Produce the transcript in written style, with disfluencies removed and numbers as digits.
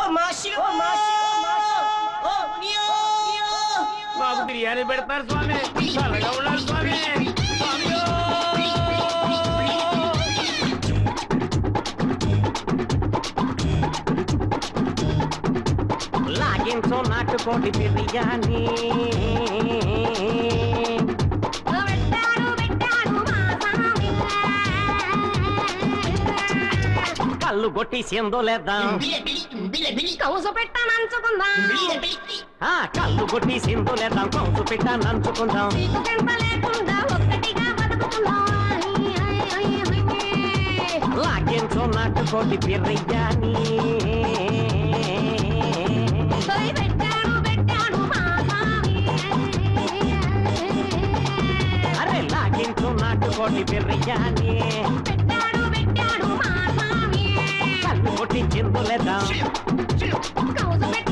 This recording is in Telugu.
బాబు బిర్యానీ పెడతారు స్వామి, చల్లగా ఉండాలి స్వామి. లాగించో నాటుకోటి బిర్యానీ, కళ్ళు కొట్టి సిందో లేద్దాం, కౌసు పెట్ట నంచుకుందాం, కళ్ళు కొట్టి సిందో లేద్దాం, కౌసు పెట్ట నంచుకుందాం, లేకుండా ఒక్కటిగా బతుకుతున్నాం. లాగించో నాటుకోటి బిర్యానీ, అరే లాగించో నాటుకోటి బిర్యానీ, కళ్ళు కొట్టి చిందులేద్దాం, కౌసు పెట్ట